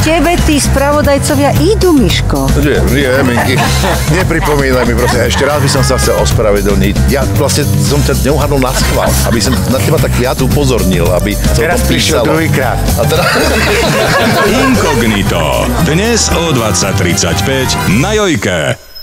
tebe tí spravodajcovia idú, Miško. Nie, Minky, nepripomínaj mi, prosím, ešte raz by som sa chcel ospravedlniť. Ja vlastne som ťa neuhadol na schvál, aby som na teba tak viac upozornil, aby to teraz prišiel druhýkrát. A teraz... Inkognito. Dnes o 20:35 na Jojke.